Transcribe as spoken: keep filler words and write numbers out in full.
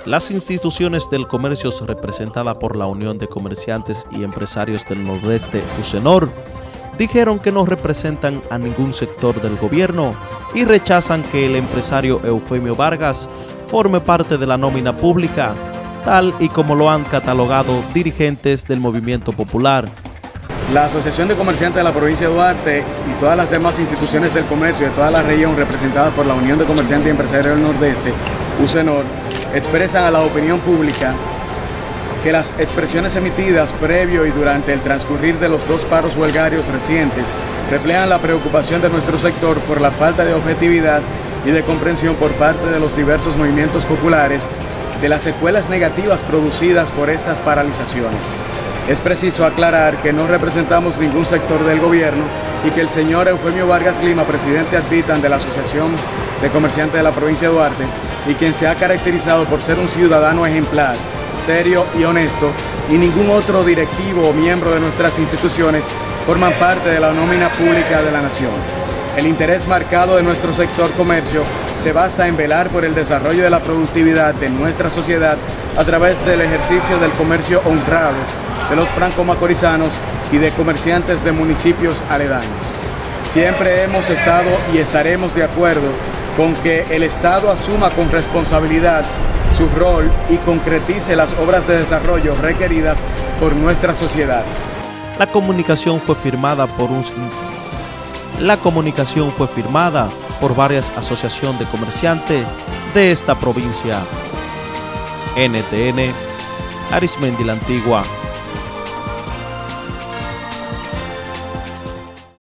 Las instituciones del comercio representadas por la Unión de Comerciantes y Empresarios del Nordeste, UCENOR, dijeron que no representan a ningún sector del gobierno y rechazan que el empresario Eufemio Vargas forme parte de la nómina pública, tal y como lo han catalogado dirigentes del movimiento popular. La Asociación de Comerciantes de la provincia de Duarte y todas las demás instituciones del comercio de toda la región representadas por la Unión de Comerciantes y Empresarios del Nordeste, UCENOR, expresan a la opinión pública que las expresiones emitidas previo y durante el transcurrir de los dos paros huelgarios recientes reflejan la preocupación de nuestro sector por la falta de objetividad y de comprensión por parte de los diversos movimientos populares de las secuelas negativas producidas por estas paralizaciones. Es preciso aclarar que no representamos ningún sector del gobierno y que el señor Eufemio Vargas Lima, presidente ad vitam de la Asociación de Comerciantes de la provincia de Duarte, y quien se ha caracterizado por ser un ciudadano ejemplar, serio y honesto, y ningún otro directivo o miembro de nuestras instituciones forman parte de la nómina pública de la nación. El interés marcado de nuestro sector comercio se basa en velar por el desarrollo de la productividad de nuestra sociedad a través del ejercicio del comercio honrado de los franco-macorizanos y de comerciantes de municipios aledaños. Siempre hemos estado y estaremos de acuerdo con que el Estado asuma con responsabilidad su rol y concretice las obras de desarrollo requeridas por nuestra sociedad. La comunicación fue firmada por un La comunicación fue firmada por varias asociaciones de comerciantes de esta provincia. N T N, Arismendi la Antigua.